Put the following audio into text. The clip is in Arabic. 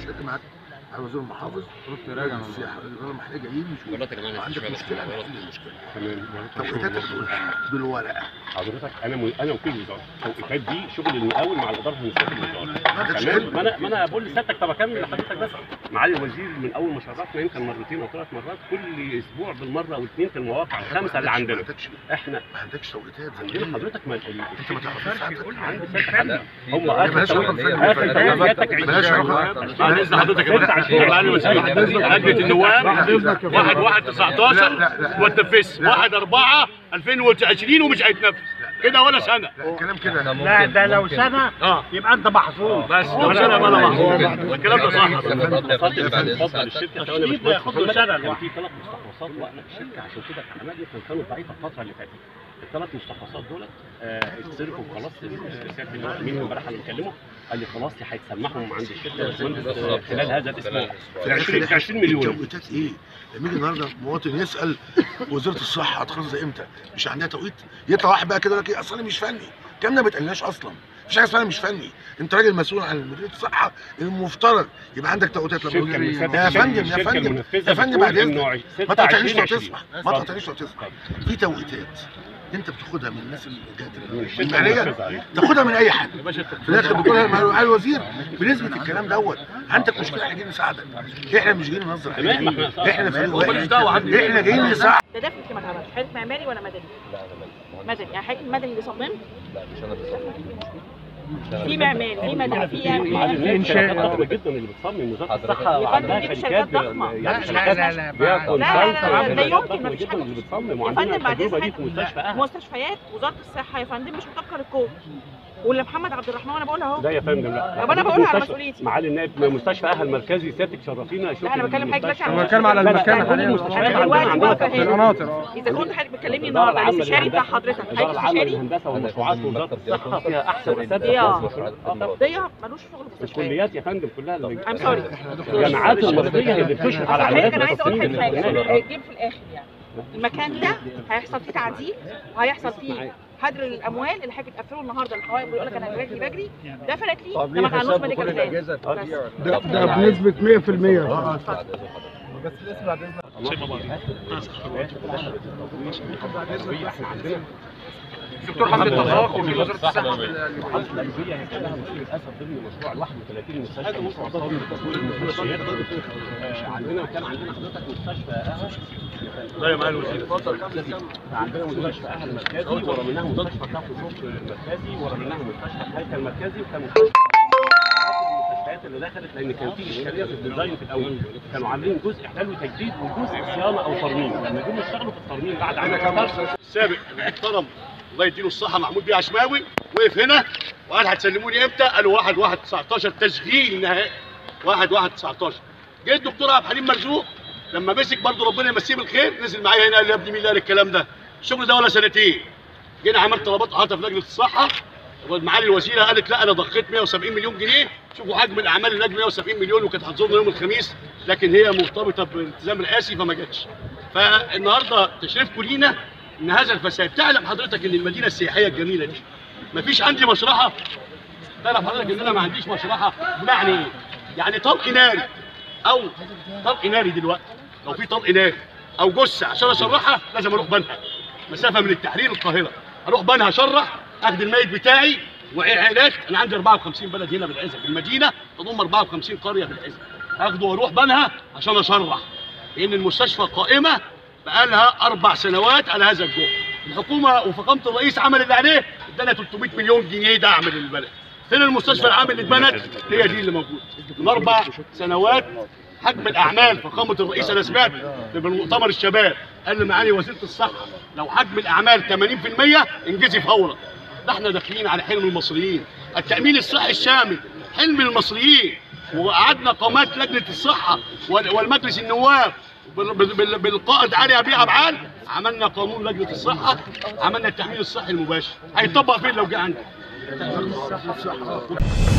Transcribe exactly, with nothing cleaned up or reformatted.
شد معاك على وزير المحافظ قلت راجع السياحه لما احنا جايين نشوف عندك مشكله انا عندي مشكله تمام. توقيتاتك بالورقه حضرتك انا م... انا وكيل الوزاره، التوقيتات دي شغل المقاول مع الاداره التنفيذيه الوزاره. تمام. ما انا ما انا بقول لسيادتك، طب اكمل لحضرتك بس. معالي الوزير من اول ما شرفنا يمكن مرتين او ثلاث مرات، كل اسبوع بالمره او اثنين في المواقع الخمسه اللي عندنا. احنا ما عندكش توقيتات عندنا حضرتك. ما انت ما تعرفش عندي سيادتك هم اخر سيادتك بعد اذن حضرتك يا معالي الوزير. لجنه النواب واحد واحد تسعتاشر وتنفذ واحد اربعة ألفين وعشرين ومش هيتنفذ كده ولا سنه. لا الكلام كده. لا ده لو سنه اه يبقى انت محظوظ. بس لو سنه يبقى انا محظوظ. الكلام ده صح. اتفضل. الشركه ثواني يا باشمهندس محمد، كان في ثلاث مستخلصات وقفنا في الشركه عشان كده العمليه كانت ضعيفه الفتره اللي فاتت. الثلاث مستخلصات دولت اتصرفوا خلاص. سياده اللواء امين امبارح انا مكلمه قال لي خلاص هيتسمحهم عند الشركه يا باشمهندس خلال هذا الاسبوع في عشرين مليون. توقيتات ايه؟ لما يجي النهارده مواطن يسال وزاره الصحه هتخلص امتى؟ مش عندها توقيت؟ يطلع واحد بقى كده يقول لك ايه اصل انا مش فني. الكلام ده ما بيتقالناش اصلا. مفيش حاجه اسمها مش فني. انت راجل مسؤول عن مديريه الصحه، المفترض يبقى عندك توقيتات. لما يا فندم يا فندم يا فندم بعد اذنك ما تقطعنيش لو تسمح، ما تقطعنيش لو تسمح. في توقيتات انت بتاخدها من الناس اللي جات الماليه، تاخدها من اي حد في الاخر بتقولها مع الوزير بنسبه الكلام دوت. عندك مشكله احنا جايين نساعدك، احنا مش جايين ننظر حاجه، احنا فريق واحد، احنا جايين نساعد. ده ده في ما اتعملش حضرتك معماري ولا مدني؟ لا انا مدني. مدني يعني حضرتك المدني اللي صممت؟ لا مش انا اللي في معماري في مدني في يعني انشاء ضخمه جدا اللي بتصمم وزاره الصحه عندها شركات ضخمه. يعني لا لا لا لا لا لا يمكن ما فيش حاجه اللي بتصمم. يا فندم بعد التجربه دي في مستشفى اهل مستشفيات وزاره الصحه يا فندم مش متفكر الكود. واللي محمد عبد الرحمن وانا بقولها اهو. لا يا فندم لا. طب انا بقولها على مسؤوليتي. معالي النائب مستشفى اهل مركزي سيادتك شرفينا. لا انا بكلم حضرتك دلوقتي انا بتكلم على المكان حاليا. انا دلوقتي واقفه هنا. المناطق اذا كنت حضرتك بتكلمني النهارده الاستشاري بتاع حضرتك حضرتك استشاري الهندسه والمشروعات وزاره الصحه فيها احسن اساتذه. ضياء ملوش شغل في الكليات يا فندم كلها. ام سوري الجامعات المصريه اللي بتشرف على عمليات انا عايزه اقول لك حاجه جيب في الاخر يعني المكان ده هيحصل فيه تعديل وهيحصل فيه هدر الاموال اللي حضرتك بتقفله النهارده. الحوائط بيقول لك انا بجري بجري دفلت لي ده ما كانوش ميديكال بلان. ده ده بنسبه مية في المية. بس لسه بعد اذنك دكتور حمد التفاق وفي وزاره الصحه القلبيه هي كلها للاسف ضمن مشروع ال واحد وثلاثين مستشفى مشروع ضخم لتطوير المستشفيات. عندنا كان عندنا حضرتك مستشفى اهل. لا يا معالي الوزير اتفضل. عندنا مستشفى اهل مركزي ورا منها مستشفى كفر شوف مركزي ورا منها مستشفى الهيكل مركزي وكان مستشفى المستشفيات اللي دخلت لان كان في اشكاليه في الديزاين في الاول. كانوا عاملين جزء احلال وتجديد وجزء صيانه او ترميم. لما جم يشتغلوا في الترميم بعد عمل كتر السابق المحترم الله يديله الصحه محمود بيه عشماوي وقف هنا وقال هتسلموني امتى؟ قالوا واحد واحد تسعتاشر تشغيل نهائي. واحد واحد تسعتاشر. جه الدكتور عبد الحليم مرزوق لما مسك برضه ربنا يمسيه بالخير نزل معايا هنا قال لي يا ابني مين اللي قال الكلام ده؟ الشغل ده ولا سنتين. جينا عملت طلبات احاطه في لجنه الصحه ومعالي الوزيره قالت لا انا ضخيت مية وسبعين مليون جنيه. شوفوا حجم الاعمال اللجنه مية وسبعين مليون وكانت هتزورنا يوم الخميس لكن هي مرتبطه بالالتزام رئاسي فما جاتش. فالنهارده تشريفكم لينا ان هذا الفساد. تعلم حضرتك ان المدينه السياحيه الجميله دي مفيش عندي مشرحه. تعرف حضرتك ان انا ما عنديش مشرحه بمعنى ايه؟ يعني طلق ناري او طلق ناري دلوقتي لو في طلق ناري او جثه عشان اشرحها لازم اروح بنها مسافه من التحرير القاهره اروح بنها اشرح اخد الميت بتاعي وعائلات. انا عندي اربعة وخمسين بلد هنا بالعزب. المدينه تضم اربعة وخمسين قريه بالعزب. اخده واروح بنها عشان اشرح لان المستشفى قائمه بقالها اربع سنوات على هذا الجهد. الحكومه وفخامه الرئيس عمل اللي عليه ادانا تلتمية مليون جنيه دعم للبلد. فين المستشفى العام اللي اتبنت؟ هي دي اللي موجوده. من اربع سنوات حجم الاعمال فخامه الرئيس انا سمعت في مؤتمر الشباب قال لي معالي وزيره الصحه لو حجم الاعمال ثمانين في المية انجزي فورا. ده احنا داخلين على حلم المصريين. التامين الصحي الشامل حلم المصريين. وقعدنا قامات لجنه الصحه والمجلس النواب بالقائد علي ابي عبعال عملنا قانون لجنه الصحه. عملنا التامين الصحي المباشر. هيطبق فين لو جه عندك؟